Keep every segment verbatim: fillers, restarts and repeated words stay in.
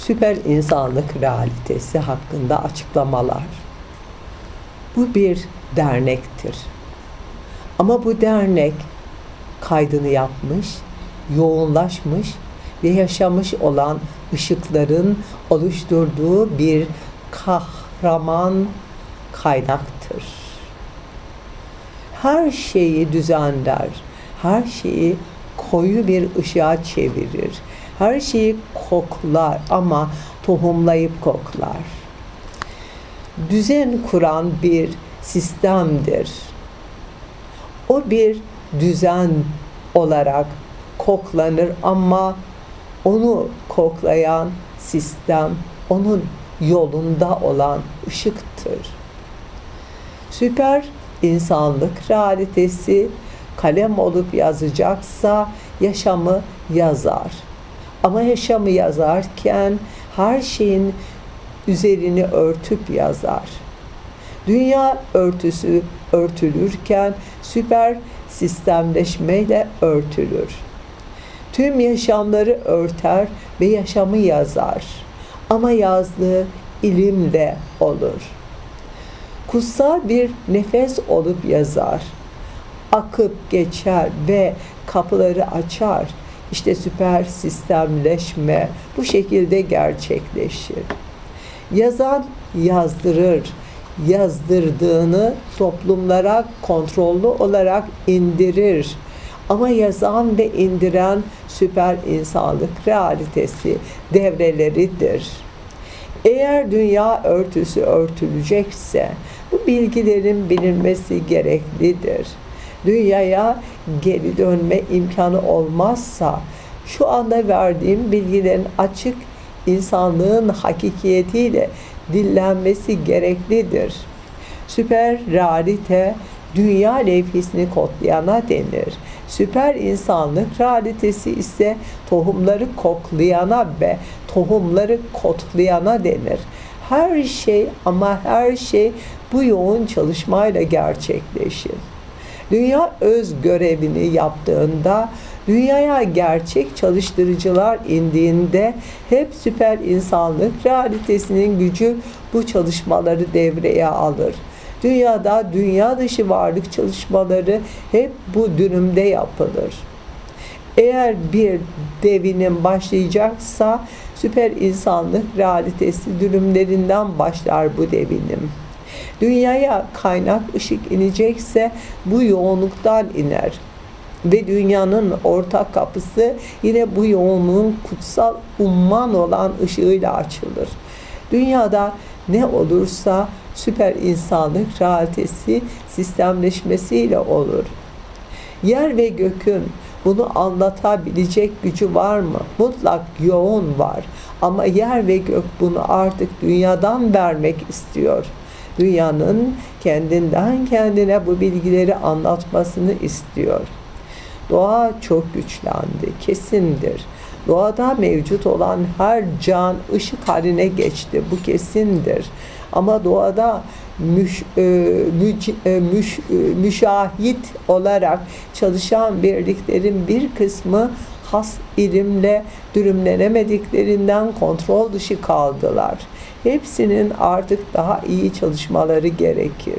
Süper insanlık realitesi hakkında açıklamalar. Bu bir dernektir. Ama bu dernek kaydını yapmış, yoğunlaşmış ve yaşamış olan ışıkların oluşturduğu bir kahraman kaynaktır. Her şeyi düzenler, her şeyi koyu bir ışığa çevirir. Her şeyi koklar ama tohumlayıp koklar. Düzen kuran bir sistemdir. O bir düzen olarak koklanır ama onu koklayan sistem, onun yolunda olan ışıktır. Süper insanlık realitesi kalem olup yazacaksa yaşamı yazar. Ama yaşamı yazarken her şeyin üzerini örtüp yazar. Dünya örtüsü örtülürken süper sistemleşmeyle örtülür. Tüm yaşamları örter ve yaşamı yazar. Ama yazdığı ilimle olur. Kutsal bir nefes olup yazar. Akıp geçer ve kapıları açar. İşte süper sistemleşme bu şekilde gerçekleşir. Yazan yazdırır. Yazdırdığını toplumlara kontrollü olarak indirir. Ama yazan ve indiren süper insanlık realitesi devreleridir. Eğer dünya örtüsü örtülecekse bu bilgilerin bilinmesi gereklidir. Dünyaya geri dönme imkanı olmazsa şu anda verdiğim bilgilerin açık insanlığın hakikiyetiyle dillenmesi gereklidir. Süper realite dünya levhasını kodlayana denir. Süper insanlık realitesi ise tohumları koklayana ve tohumları kodlayana denir. Her şey ama her şey bu yoğun çalışmayla gerçekleşir. Dünya öz görevini yaptığında, dünyaya gerçek çalıştırıcılar indiğinde hep süper insanlık realitesinin gücü bu çalışmaları devreye alır. Dünyada dünya dışı varlık çalışmaları hep bu dönümde yapılır. Eğer bir devinim başlayacaksa süper insanlık realitesi dönümlerinden başlar bu devinim. Dünyaya kaynak ışık inecekse bu yoğunluktan iner. Ve dünyanın ortak kapısı yine bu yoğunluğun kutsal umman olan ışığıyla açılır. Dünyada ne olursa süper insanlık realitesi sistemleşmesiyle olur. Yer ve gökün bunu anlatabilecek gücü var mı? Mutlak yoğun var. Ama yer ve gök bunu artık dünyadan vermek istiyor. Dünyanın kendinden kendine bu bilgileri anlatmasını istiyor. Doğa çok güçlendi, kesindir. Doğada mevcut olan her can ışık haline geçti, bu kesindir. Ama doğada müş, e, müc, e, müş, e, müşahit olarak çalışan birliklerin bir kısmı has ilimle dürümlenemediklerinden kontrol dışı kaldılar. Hepsinin artık daha iyi çalışmaları gerekir.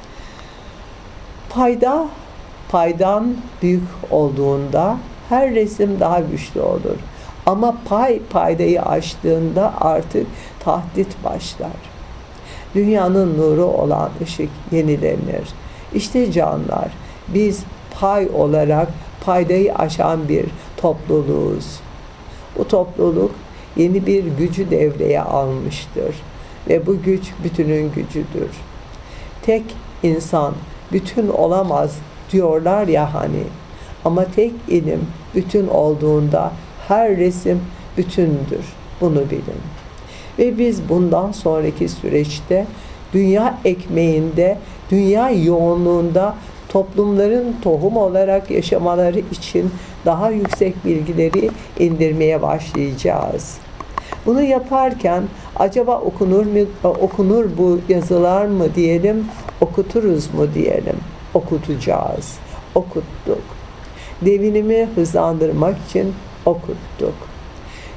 Payda, paydan büyük olduğunda her resim daha güçlü olur. Ama pay paydayı aştığında artık tahdit başlar. Dünyanın nuru olan ışık yenilenir. İşte canlar, biz pay olarak paydayı aşan bir topluluğuz. Bu topluluk yeni bir gücü devreye almıştır. Ve bu güç bütünün gücüdür. Tek insan bütün olamaz diyorlar ya hani. Ama tek ilim bütün olduğunda her resim bütündür. Bunu bilin. Ve biz bundan sonraki süreçte dünya ekmeğinde, dünya yoğunluğunda toplumların tohum olarak yaşamaları için daha yüksek bilgileri indirmeye başlayacağız. Bunu yaparken acaba okunur mu, okunur bu yazılar mı diyelim, okuturuz mu diyelim, okutacağız, okuttuk. Devinimi hızlandırmak için okuttuk.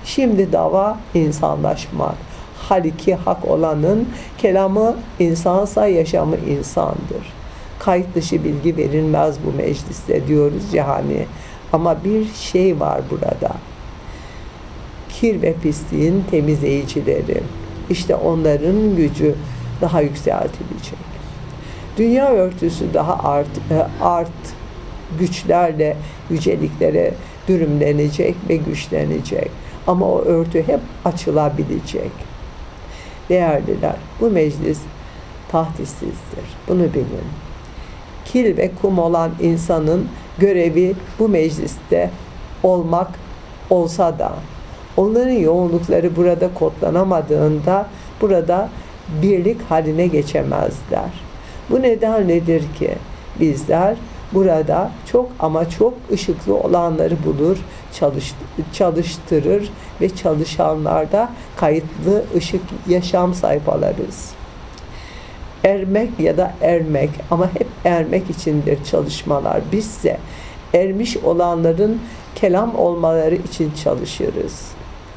Şimdi dava insanlaşmak. Haliki hak olanın kelamı insansa yaşamı insandır. Kayıt dışı bilgi verilmez bu mecliste diyoruz ya hani. Ama bir şey var burada. Kir ve pisliğin temizleyicileri. İşte onların gücü daha yükseltilecek. Dünya örtüsü daha art, art güçlerle yüceliklere dürümlenecek ve güçlenecek. Ama o örtü hep açılabilecek. Değerliler, bu meclis tahtissizdir. Bunu bilin. Kil ve kum olan insanın görevi bu mecliste olmak olsa da onların yoğunlukları burada kodlanamadığında burada birlik haline geçemezler. Bu nedenledir ki bizler burada çok ama çok ışıklı olanları bulur, çalıştırır ve çalışanlarda kayıtlı ışık yaşam sayfalarız. Ermek ya da ermek ama hep ermek içindir çalışmalar. Bizse ermiş olanların kelam olmaları için çalışırız.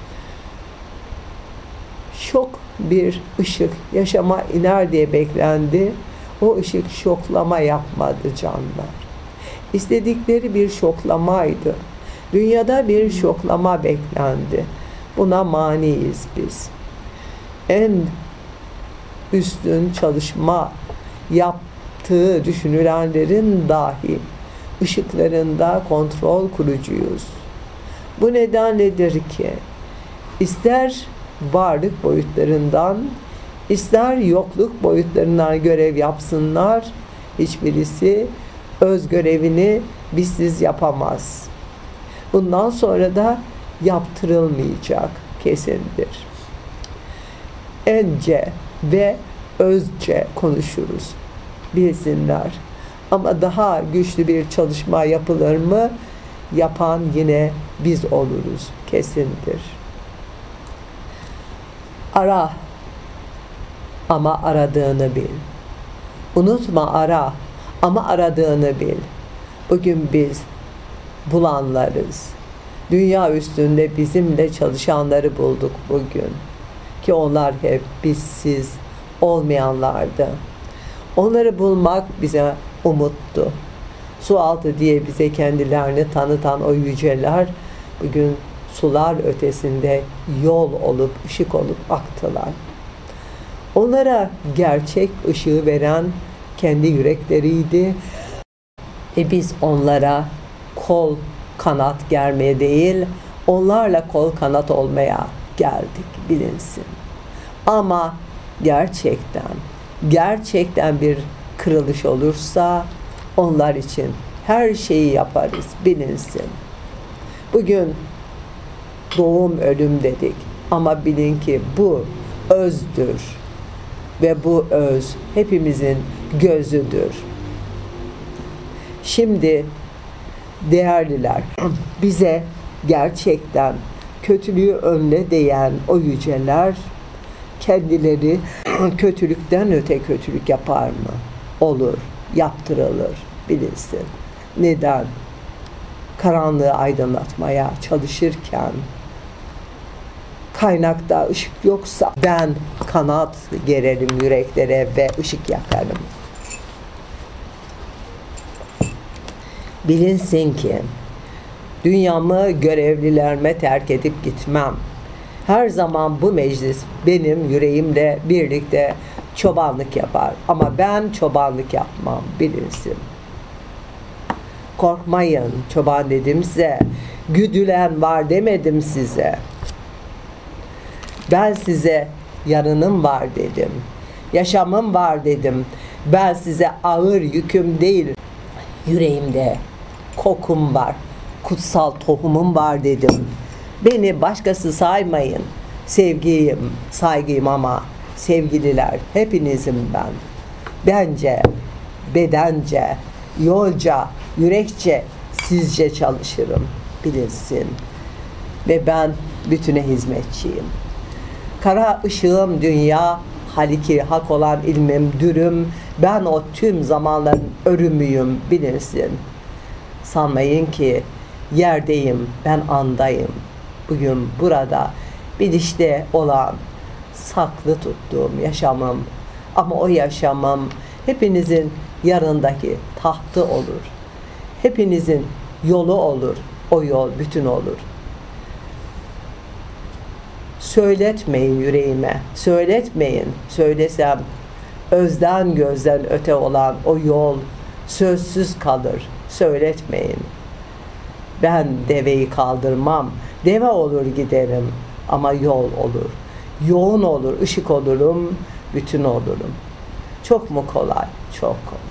Şok bir ışık yaşama iner diye beklendi. O ışık şoklama yapmadı canlar. İstedikleri bir şoklamaydı. Dünyada bir şoklama beklendi. Buna maniyiz biz. En üstün çalışma yaptığı düşünülenlerin dahi ışıklarında kontrol kurucuyuz. Bu nedenledir ki ister varlık boyutlarından, ister yokluk boyutlarından görev yapsınlar, hiçbirisi öz görevini bizsiz yapamaz. Bundan sonra da yaptırılmayacak kesindir. Ence ve özce konuşuruz. Bilsinler. Ama daha güçlü bir çalışma yapılır mı? Yapan yine biz oluruz. Kesindir. Ara. Ama aradığını bil. Unutma ara. Ama aradığını bil. Bugün biz bulanlarız. Dünya üstünde bizimle çalışanları bulduk bugün. Ki onlar hep bizsiz olmayanlardı. Onları bulmak bize umuttu. Sualtı diye bize kendilerini tanıtan o yüceler bugün sular ötesinde yol olup, ışık olup aktılar. Onlara gerçek ışığı veren kendi yürekleriydi. E biz onlara kol kanat germeye değil, onlarla kol kanat olmaya geldik, bilinsin. Ama gerçekten, gerçekten bir kırılış olursa onlar için her şeyi yaparız, bilinsin. Bugün doğum ölüm dedik ama bilin ki bu özdür ve bu öz hepimizin gözüdür. Şimdi değerliler, bize gerçekten kötülüğü önle değen o yüceler kendileri kötülükten öte kötülük yapar mı? Olur, yaptırılır, bilinsin. Neden? Karanlığı aydınlatmaya çalışırken kaynakta ışık yoksa ben kanat gererim yüreklere ve ışık yakarım. Bilinsin ki dünyamı görevlilerime terk edip gitmem. Her zaman bu meclis benim yüreğimle birlikte çobanlık yapar. Ama ben çobanlık yapmam, bilinsin. Korkmayın, çoban dedim size. Güdülen var demedim size. Ben size yarınım var dedim. Yaşamım var dedim. Ben size ağır yüküm değil, yüreğimde kokum var. Kutsal tohumum var dedim. Beni başkası saymayın. Sevgiyim, saygıyım ama sevgililer hepinizim ben. Bence, bedence, yolca, yürekçe, sizce çalışırım, bilinsin. Ve ben bütüne hizmetçiyim. Kara ışığım dünya, haliki hak olan ilmim dürüm, ben o tüm zamanların örümüyüm, bilinsin. Sanmayın ki yerdeyim, ben andayım. bugün burada bilinçte olan, saklı tuttuğum yaşamım, ama o yaşamım hepinizin yarındaki tahtı olur. Hepinizin yolu olur. O yol bütün olur. Söyletmeyin yüreğime, söyletmeyin. Söylesem özden gözden öte olan o yol sözsüz kalır. Söyletmeyin. Ben deveyi kaldırmam. Deve olur giderim ama yol olur. Yoğun olur, ışık olurum, bütün olurum. Çok mu kolay? Çok kolay.